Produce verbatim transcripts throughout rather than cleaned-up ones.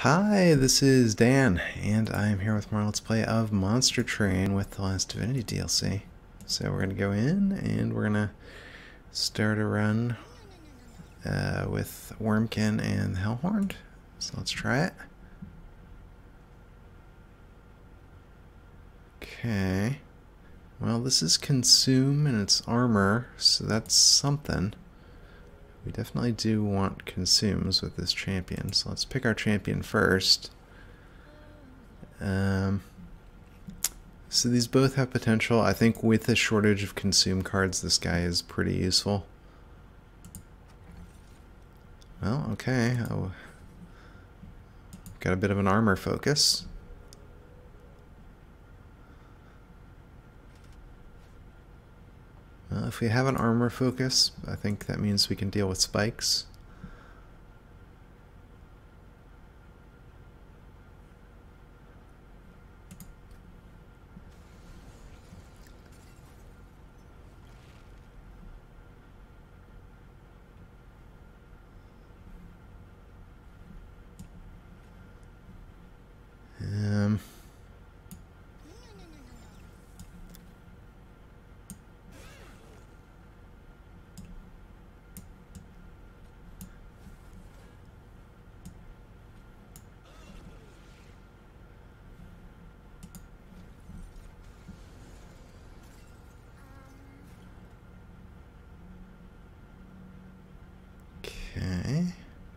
Hi, this is Dan, and I'm here with more Let's Play of Monster Train with the Last Divinity D L C. So we're going to go in, and we're going to start a run uh, with Wormkin and the Hellhorned. So let's try it. Okay. Well, this is Consume, and it's armor, so that's something. We definitely do want consumes with this champion, so let's pick our champion first. Um, so these both have potential. I think with the shortage of consume cards, this guy is pretty useful. Well, okay. Oh, got a bit of an armor focus. Well, if we have an armor focus, I think that means we can deal with spikes. Um... Okay.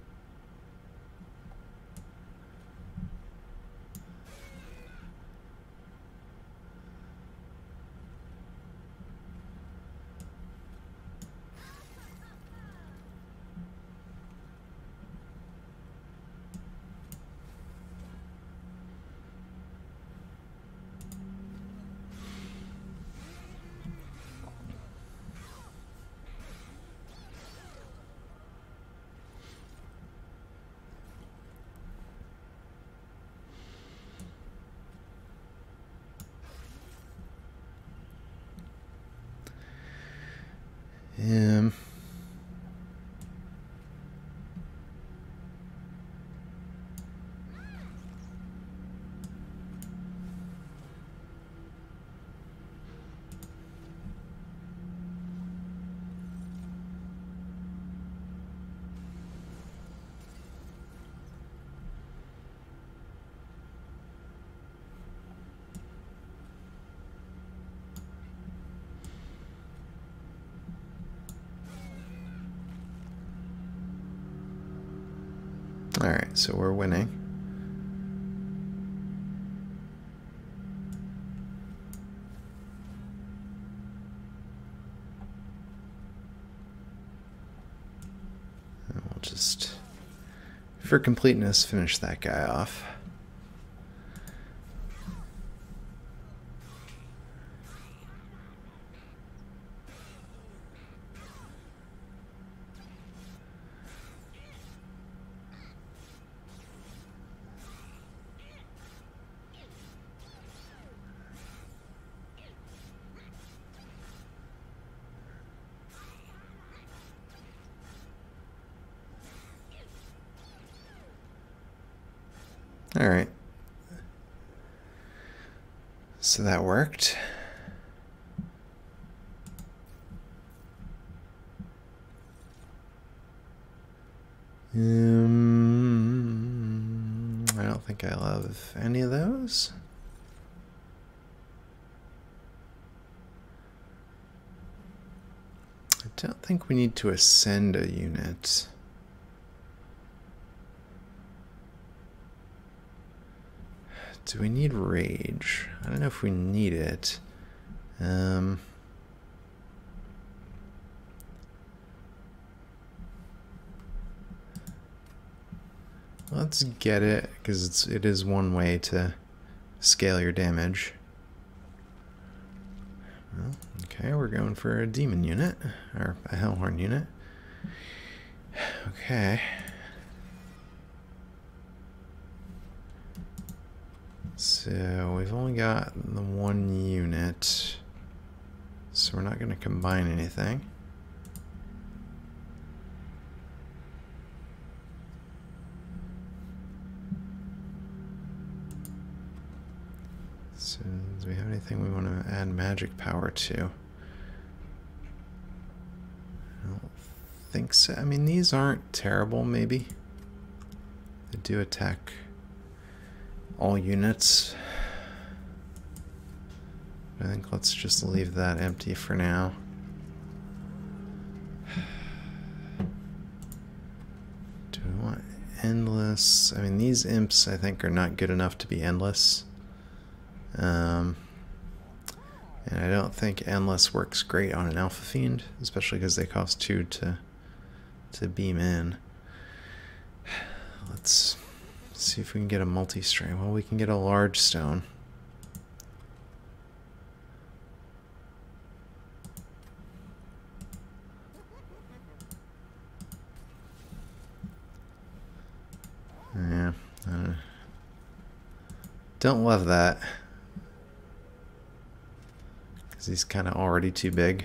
Um, Alright, so we're winning. And we'll just, for completeness, finish that guy off. Alright. So that worked. Um, I don't think I love any of those. I don't think we need to ascend a unit. Do we need rage? I don't know if we need it. Um, let's get it, because it's it is one way to scale your damage. Well, okay, we're going for a demon unit, or a hellhorn unit. Okay. So we've only got the one unit, so we're not going to combine anything. So, do we have anything we want to add magic power to? I don't think so. I mean, these aren't terrible, maybe. They do attack all units. I think let's just leave that empty for now. Do we want endless? I mean, these imps I think are not good enough to be endless. Um, and I don't think endless works great on an Alpha Fiend, especially because they cost two to to beam in. Let's see if we can get a multi-strain. Well, we can get a large stone. Yeah, I don't, don't love that. Because he's kind of already too big.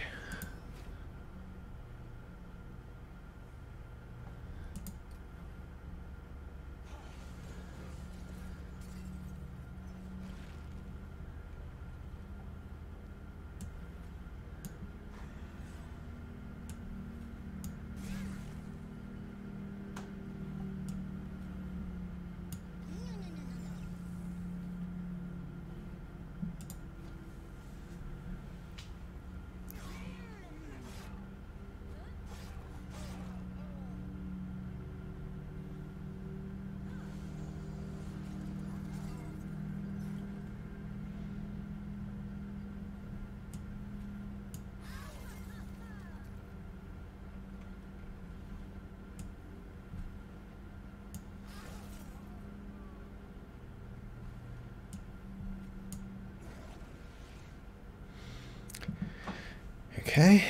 Okay.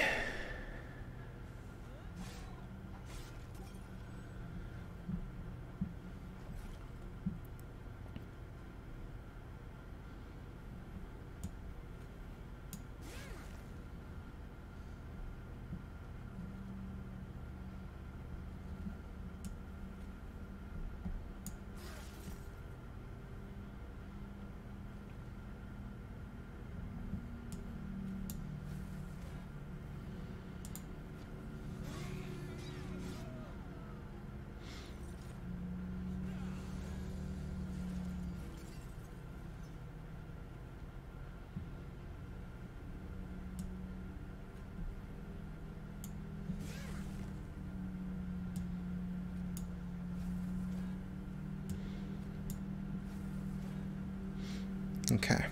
Okay.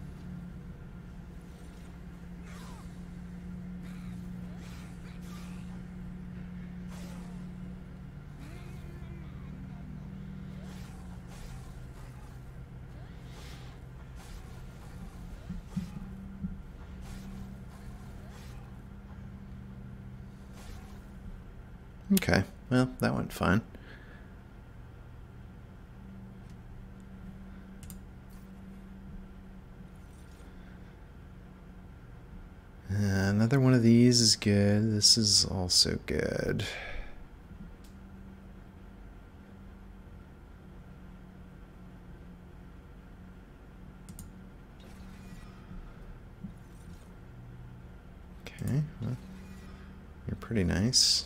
Okay, well, that went fine. Uh, another one of these is good. This is also good. Okay, well, you're pretty nice.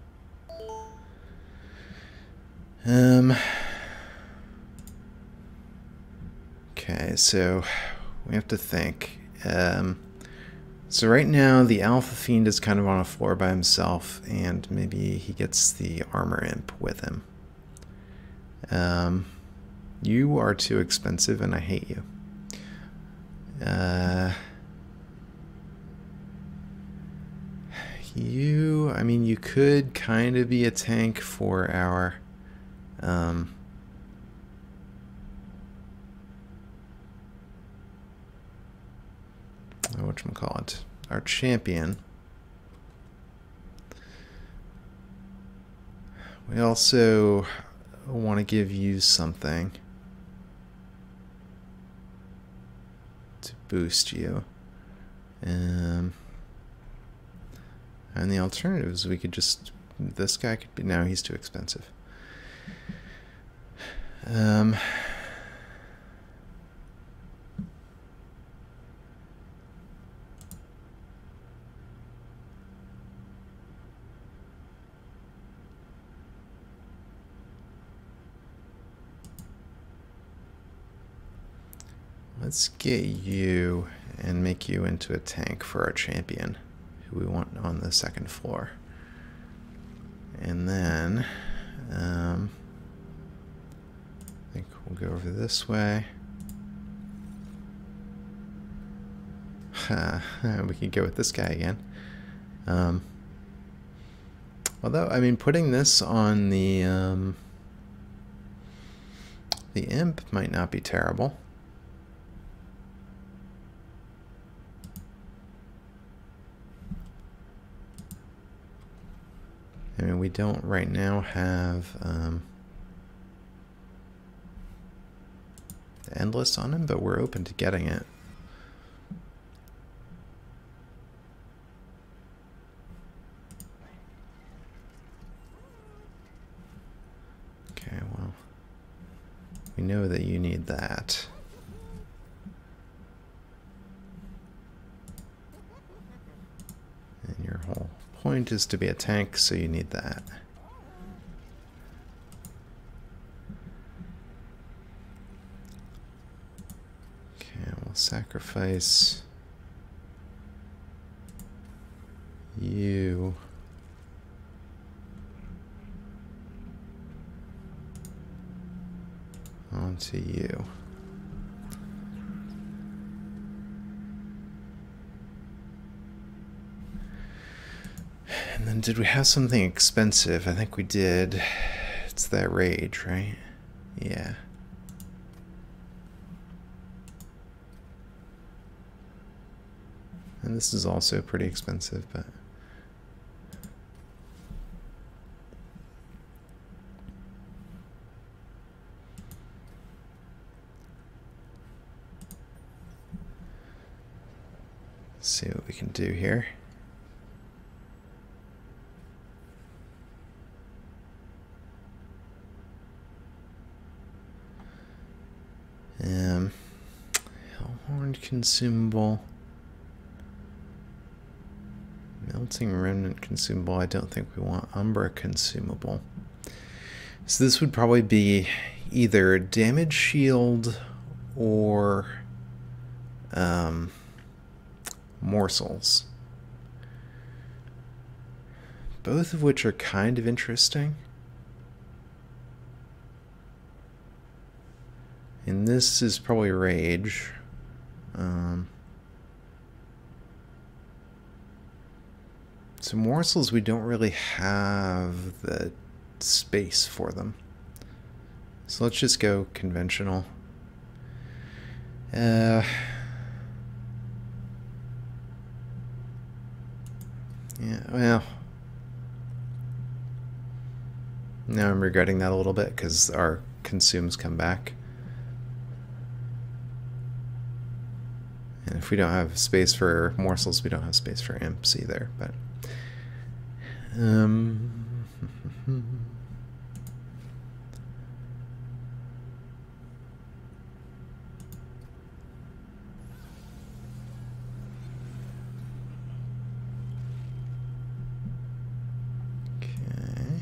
Um. Okay, so we have to think. Um, so right now the Alpha Fiend is kind of on a floor by himself, and maybe he gets the Armor Imp with him. Um, you are too expensive, and I hate you. Uh, you, I mean, you could kind of be a tank for our... Um, whatchamacallit, our champion. We also want to give you something to boost you. Um, and the alternatives, we could just, this guy could be, no, he's too expensive. Um, let's get you and make you into a tank for our champion, who we want on the second floor. And then, um, I think we'll go over this way. We could go with this guy again. Um, although, I mean, putting this on the um, the imp might not be terrible. I mean, we don't right now have um, the endless on him, but we're open to getting it. Okay, well, we know that you need that. And your whole point is to be a tank, so you need that. Okay, we'll sacrifice you. Onto you. And then did we have something expensive? I think we did. It's that rage, right? Yeah. And this is also pretty expensive, but let's see what we can do here. Um, Hellhorn consumable. Melting Remnant consumable. I don't think we want Umbra consumable. So this would probably be either damage shield or um, morsels. Both of which are kind of interesting. And this is probably rage. Um, so morsels, we don't really have the space for them. So let's just go conventional. Uh, yeah, well. Now I'm regretting that a little bit because our consumes come back. And if we don't have space for morsels, we don't have space for imps either. But um, okay.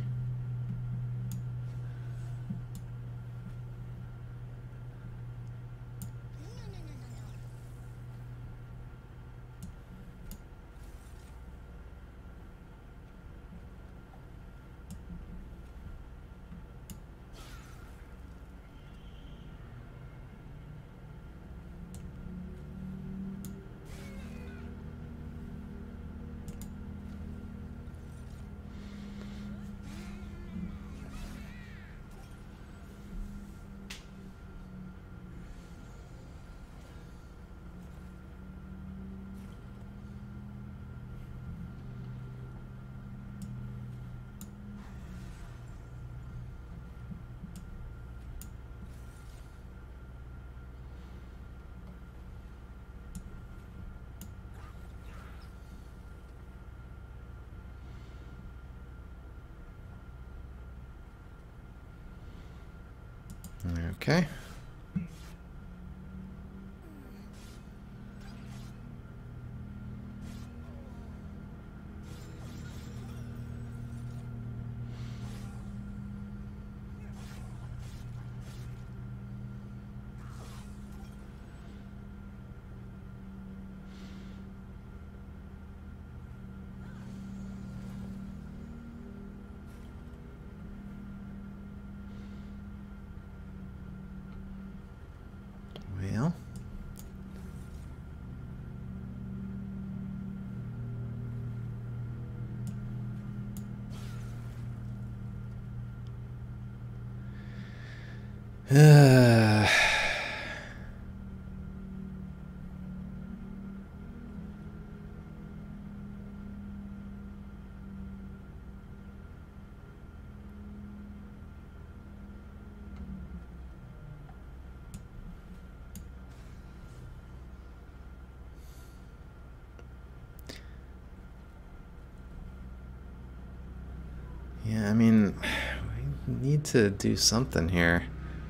Okay. Uh, yeah, I mean, we need to do something here.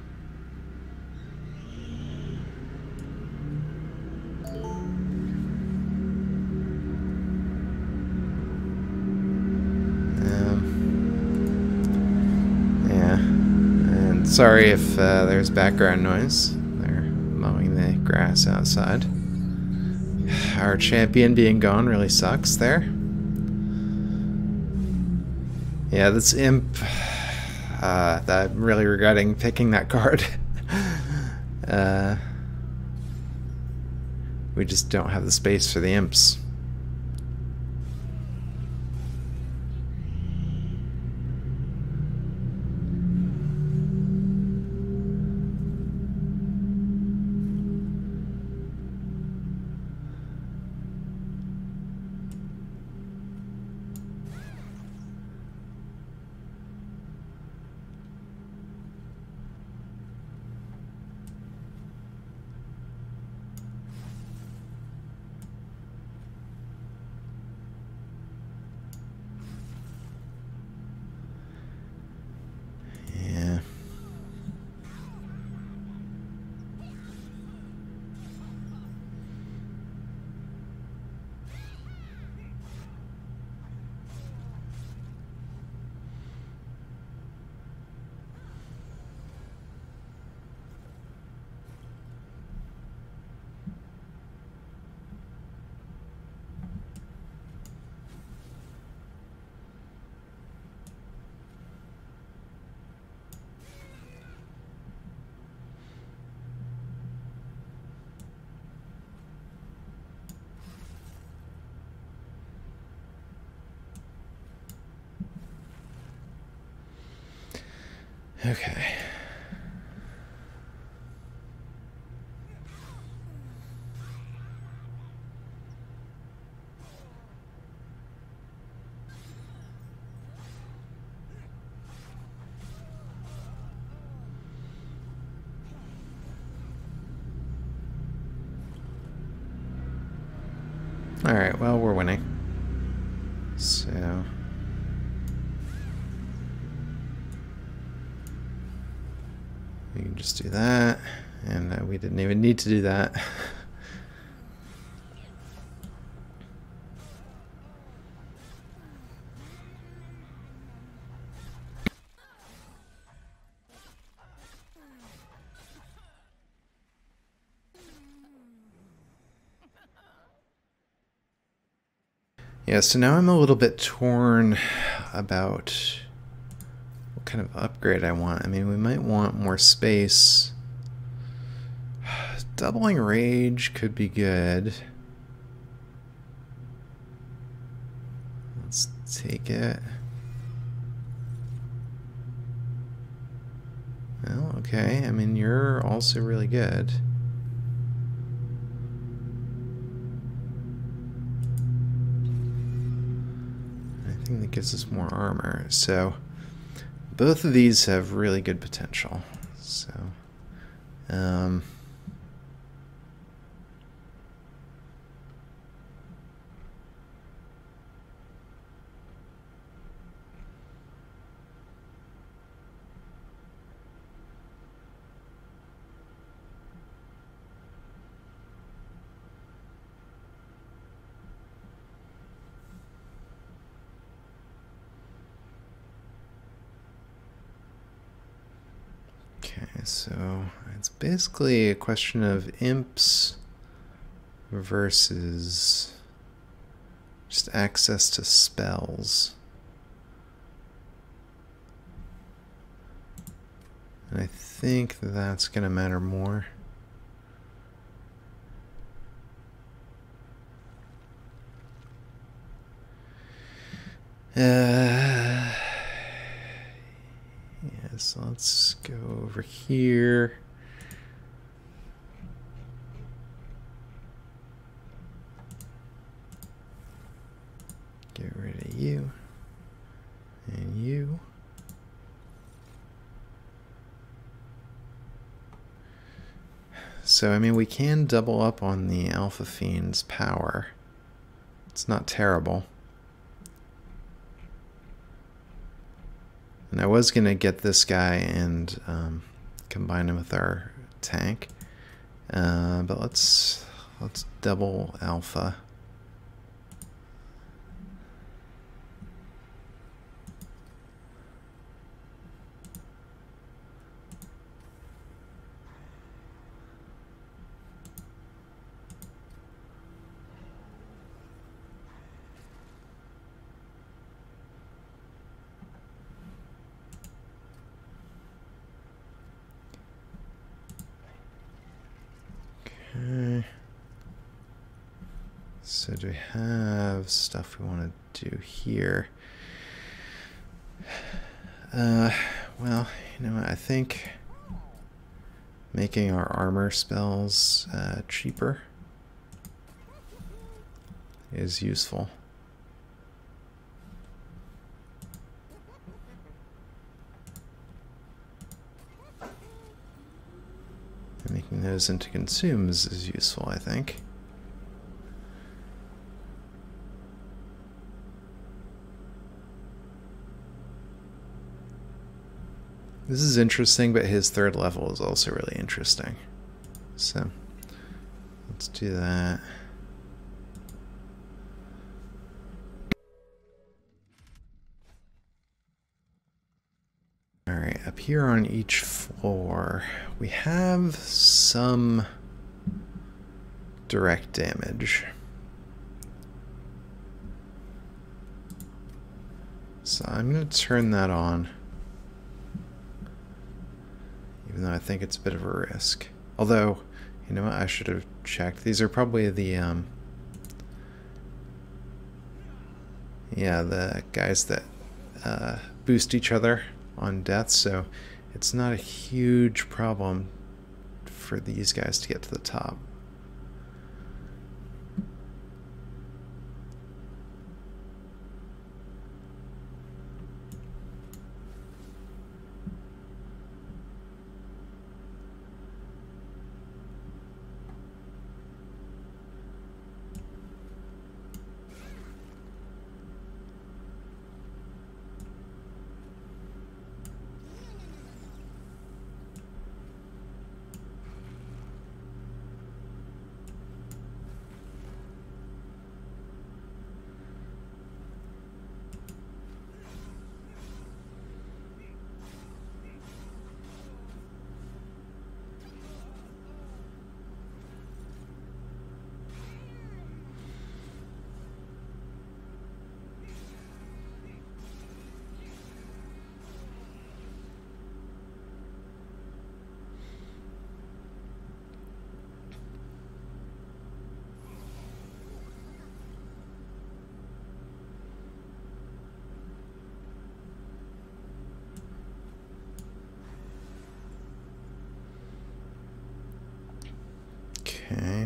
Sorry if uh, there's background noise. They're mowing the grass outside. Our champion being gone really sucks there. Yeah, this imp... Uh, that, I'm really regretting picking that card. uh, we just don't have the space for the imps. Okay. Alright, well, we're winning. So... we can just do that, and uh, we didn't even need to do that. Yeah, so now I'm a little bit torn about what kind of upgrade I want. I mean, we might want more space. Doubling rage could be good. Let's take it. Well, okay. I mean, you're also really good. I think that gives us more armor. So both of these have really good potential. So, um... Okay, so it's basically a question of imps versus just access to spells. And I think that's going to matter more. Uh, yeah, So let's go over here. Get rid of you and you. So, I mean, we can double up on the Alpha Fiend's power. It's not terrible. And I was going to get this guy and um, combine him with our tank. Uh, but let's, let's double Alpha. Okay. So do we have stuff we want to do here? Uh, well, you know what, I think making our armor spells uh, cheaper is useful. And making those into consumes is useful, I think. This is interesting, but his third level is also really interesting. So, let's do that. Alright, up here on each floor, we have some direct damage. So I'm going to turn that on. Even though I think it's a bit of a risk. Although, you know what, I should have checked. These are probably the, um... yeah, the guys that uh, boost each other on death, so it's not a huge problem for these guys to get to the top. Okay.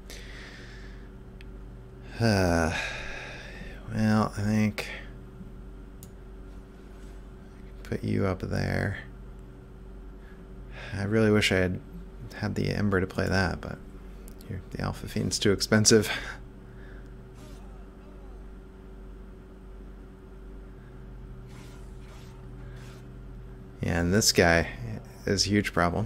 Uh, well, I think I can put you up there. I really wish I had had the Ember to play that, but here, the Alpha Fiend's too expensive. Yeah, and this guy is a huge problem.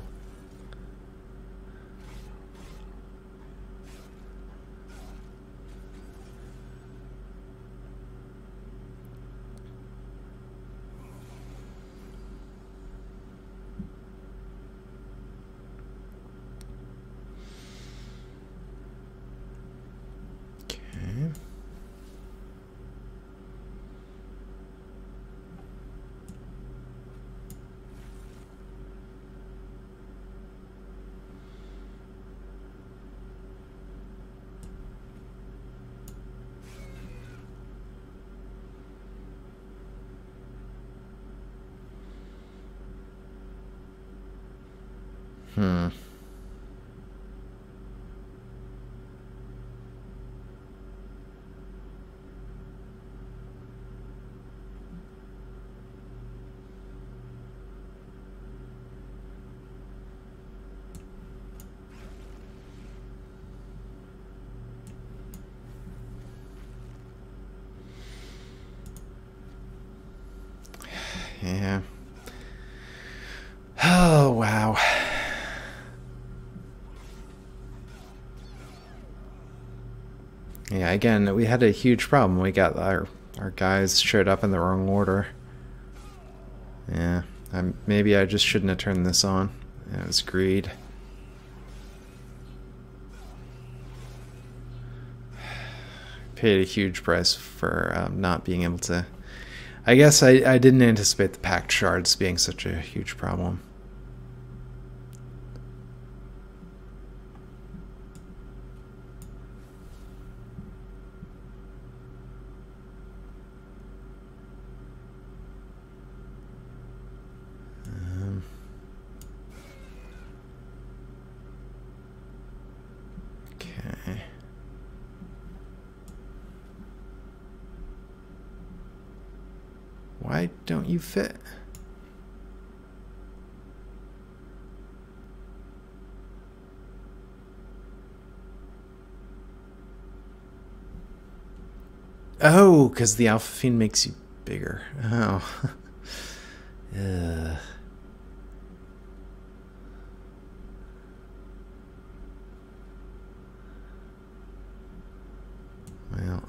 Hmm. Yeah. Oh, wow. Yeah, again, we had a huge problem. We got our our guys showed up in the wrong order. Yeah, I'm, maybe I just shouldn't have turned this on. It was greed. Paid a huge price for um, not being able to... I guess I, I didn't anticipate the packed shards being such a huge problem. Um, okay. Why don't you fit? Oh, because the Alpha Fiend makes you bigger. Oh. Ugh. Well.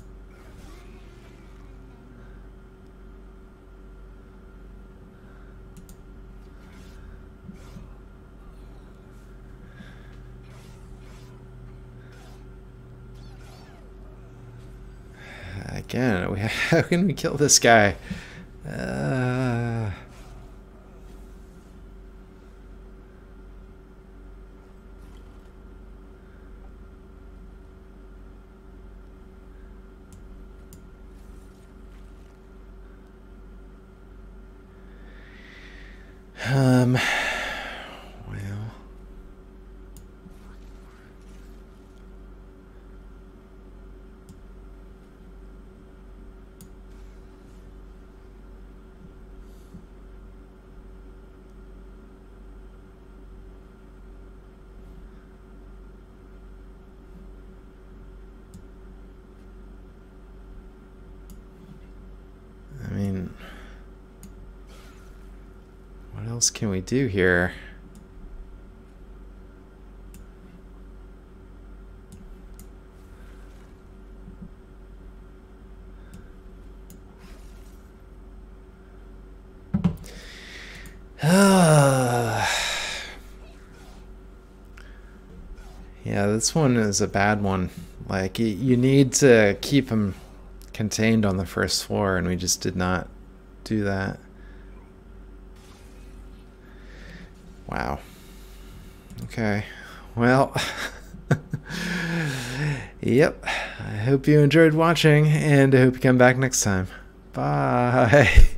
Again, we, how can we kill this guy? Uh... Um, well... I mean... What else can we do here? Yeah, this one is a bad one. Like, you, you need to keep him contained on the first floor, and we just did not do that. Wow. Okay. Well, yep. I hope you enjoyed watching, and I hope you come back next time. Bye.